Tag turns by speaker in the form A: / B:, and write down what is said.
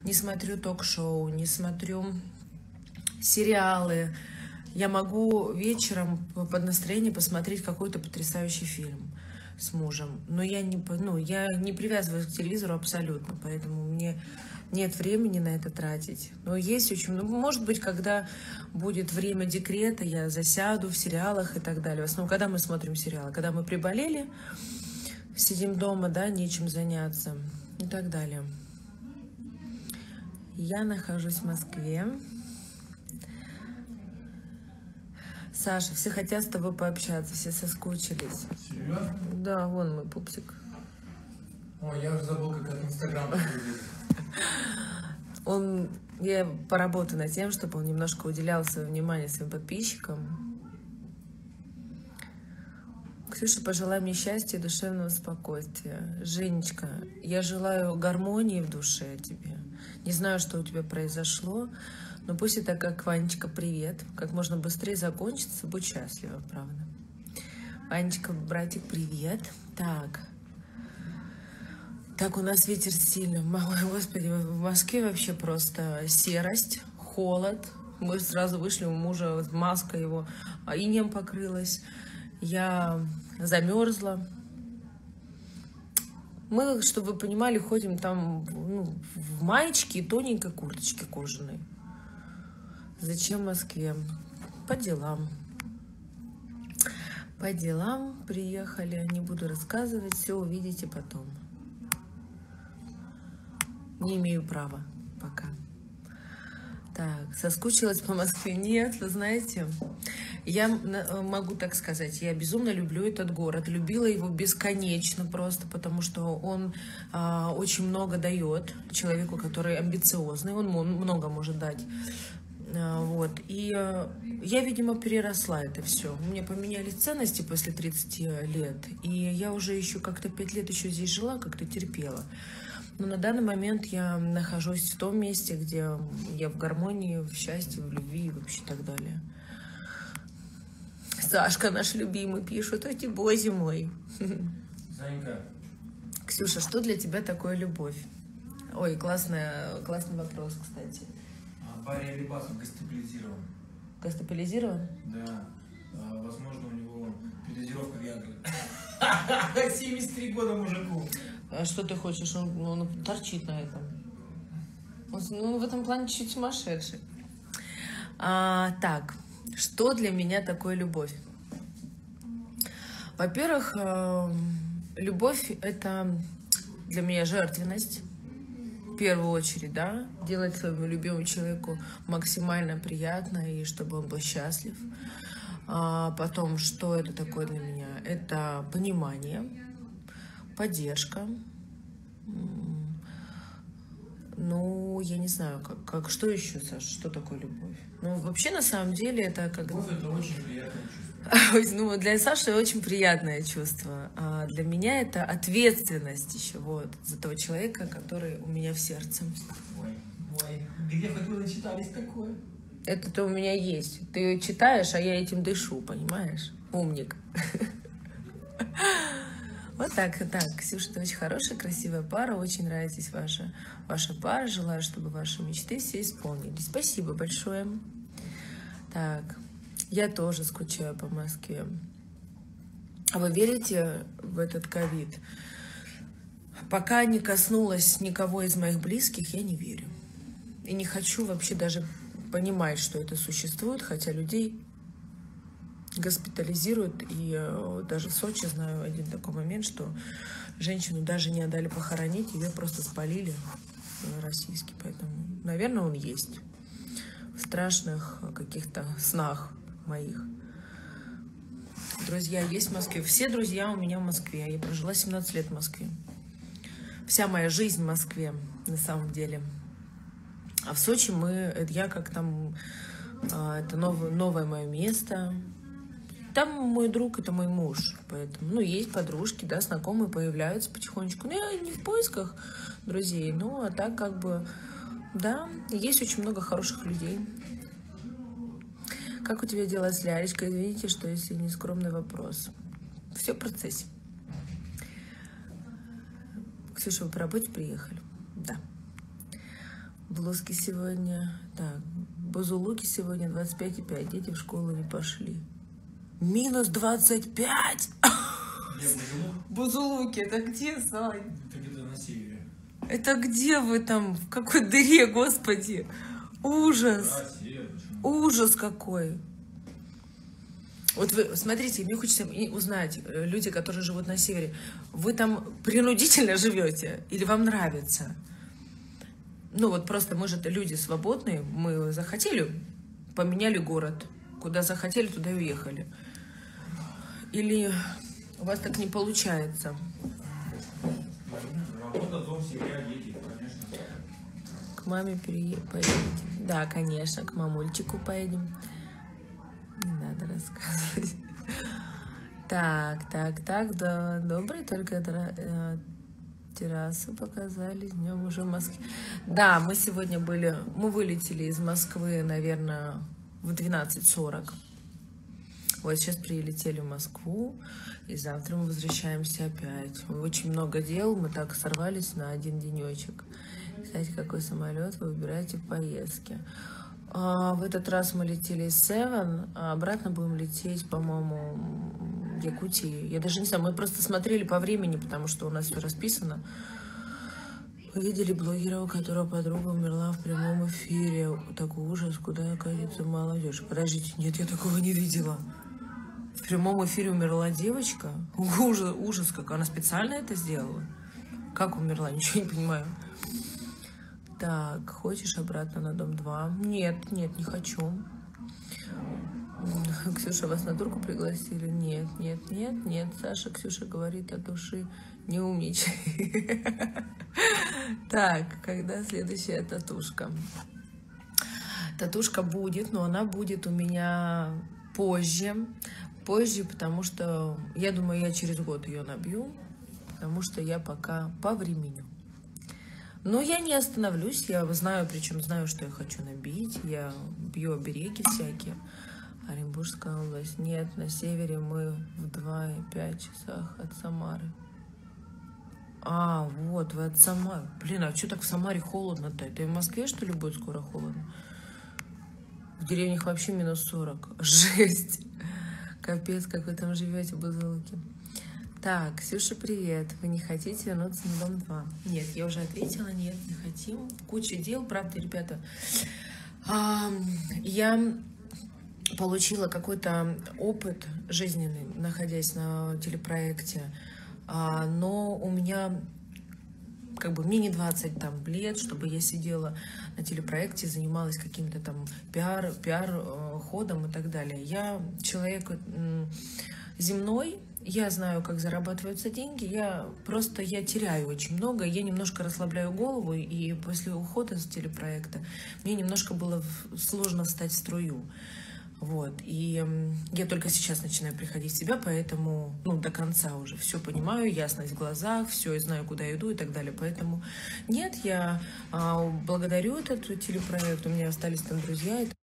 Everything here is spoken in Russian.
A: не смотрю ток-шоу, не смотрю сериалы. Я могу вечером под настроение посмотреть какой-то потрясающий фильм с мужем. Но я не привязываюсь к телевизору абсолютно, поэтому мне нет времени на это тратить. Но есть очень много. Может быть, когда будет время декрета, я засяду в сериалах и так далее. В основном, когда мы смотрим сериалы, когда мы приболели, сидим дома, да, нечем заняться и так далее. Я нахожусь в Москве. Саша, все хотят с тобой пообщаться, все соскучились.
B: Серьезно?
A: Да, вон мой пупсик.
B: Ой, я уже забыл, как этот Инстаграм выглядит.
A: Я поработаю над тем, чтобы он немножко уделял свое внимание своим подписчикам. Ксюша, пожелай мне счастья и душевного спокойствия. Женечка, я желаю гармонии в душе тебе. Не знаю, что у тебя произошло, но пусть это как Ванечка, привет. Как можно быстрее закончится, будь счастлива, правда. Ванечка, братик, привет. Так, у нас ветер сильный. Ой, господи, в Москве вообще просто серость, холод. Мы сразу вышли, у мужа маска его инеем покрылась. Я замерзла. Мы, чтобы вы понимали, ходим там в маечке и тоненькой курточке кожаной. Зачем в Москве? По делам. По делам приехали. Не буду рассказывать, все увидите потом. Не имею права пока. Так, соскучилась по Москве? Нет, вы знаете, я могу так сказать, я безумно люблю этот город. Любила его бесконечно просто, потому что он очень много дает человеку, который амбициозный. Он много может дать. Вот. И я, видимо, переросла это все. У меня поменялись ценности после 30 лет. И я уже еще как-то 5 лет еще здесь жила, как-то терпела. Но на данный момент я нахожусь в том месте, где я в гармонии, в счастье, в любви и вообще так далее. Сашка, наш любимый, пишет, эти бози мой.
B: Санька.
A: Ксюша, что для тебя такое любовь? Ой, классный вопрос, кстати.
B: Барри Алибасов гостапилизирован.
A: Гостапилизирован?
B: Да. Возможно, у него передозировка Виагры. 73 года мужику.
A: А что ты хочешь? Он торчит на этом. Он в этом плане чуть сумасшедший. Так, что для меня такое любовь? Во-первых, любовь — это для меня жертвенность. В первую очередь, да, делать своему любимому человеку максимально приятно и чтобы он был счастлив. Потом, что это такое для меня? Это понимание, поддержка. Ну, я не знаю, что еще, Саша, что такое любовь? Ну, вообще, на самом деле, это как...
B: Любовь — это очень приятное чувство.
A: Ну, для Саши очень приятное чувство. А для меня это ответственность еще, вот, за того человека, который у меня в сердце.
B: Ой, где хоть вы начитались такое?
A: Это-то у меня есть. Ты читаешь, а я этим дышу, понимаешь? Умник. Вот так. Ксюша, ты очень хорошая, красивая пара. Очень нравитесь ваша пара. Желаю, чтобы ваши мечты все исполнились. Спасибо большое. Так, я тоже скучаю по Москве. А вы верите в этот ковид? Пока не коснулась никого из моих близких, я не верю. И не хочу вообще даже понимать, что это существует, хотя людей госпитализируют. И даже в Сочи знаю один такой момент, что женщину даже не отдали похоронить, ее просто спалили российский. Поэтому, наверное, он есть в страшных каких-то снах моих. Друзья есть в Москве. Все друзья у меня в Москве. Я прожила 17 лет в Москве. Вся моя жизнь в Москве, на самом деле. А в Сочи я как там, это новое мое место. Там мой друг, это мой муж. Поэтому, есть подружки, да, знакомые появляются потихонечку. Но я не в поисках друзей, а так как бы, да, есть очень много хороших людей. Как у тебя дела с Лялечкой? Извините, что если не скромный вопрос. Все в процессе. Ксюша, вы по работе приехали? Да. Блузки сегодня... Так, бузулуки сегодня 25,5. Дети в школу не пошли. Минус 25!
B: Где Бузулук?
A: Бузулуки, это где, Сань?
B: Это где-то на севере.
A: Это где вы там? В какой дыре, господи? Ужас!
B: А, север, почему?
A: Ужас какой! Вот вы, смотрите, мне хочется узнать, люди, которые живут на севере, вы там принудительно живете или вам нравится? Ну вот просто, мы же люди свободные, мы захотели, поменяли город, куда захотели, туда и уехали. Или у вас так не получается?
B: Работа, дом, семья, дети, конечно.
A: К маме поедете? Да, конечно, к мамульчику поедем. Не надо рассказывать. Так, да, добрый, только террасу показали, днем уже в Москве. Да, мы сегодня мы вылетели из Москвы, наверное, в 12:40. Вот сейчас прилетели в Москву, и завтра мы возвращаемся опять. Очень много дел, мы так сорвались на один денечек. Кстати, какой самолет вы выбираете в поездке? В этот раз мы летели из Севен, а обратно будем лететь, по-моему, в Якутии. Я даже не знаю, мы просто смотрели по времени, потому что у нас все расписано. Вы видели блогера, у которого подруга умерла в прямом эфире? Такой ужас, куда катится молодежь. Подождите, нет, я такого не видела. В прямом эфире умерла девочка? Ужас, как она специально это сделала? Как умерла? Ничего не понимаю. Так, хочешь обратно на дом 2? Нет, не хочу. Ксюша, вас на турку пригласили? Нет. Саша, Ксюша говорит от души, не умничай. Так, когда следующая татушка? Татушка будет, но она будет у меня позже, потому что, я думаю, я через год ее набью, потому что я пока повременю. Но я не остановлюсь, я знаю, причем знаю, что я хочу набить, я бью обереги всякие. Оренбургская область. Нет, на севере мы в 2,5 часах от Самары. Вот, вы от Самары. Блин, а что так в Самаре холодно-то? Это и в Москве, что ли, будет скоро холодно? В деревнях вообще минус 40. Жесть. Капец, как вы там живете, бузулуки. Так, Ксюша, привет. Вы не хотите вернуться на дом 2? Нет, я уже ответила, нет, не хотим. Куча дел, правда, ребята. Я получила какой-то опыт жизненный, находясь на телепроекте, но у меня, мне не 20 лет, чтобы я сидела на телепроекте, занималась каким-то там пиар-ходом и так далее. Я человек земной, я знаю, как зарабатываются деньги, я теряю очень много, я немножко расслабляю голову, и после ухода с телепроекта мне немножко было сложно встать в струю. Вот, и я только сейчас начинаю приходить в себя, поэтому, до конца уже все понимаю, ясность в глазах, все, я знаю, куда иду и так далее. Поэтому нет, я благодарю этот телепроект, у меня остались там друзья.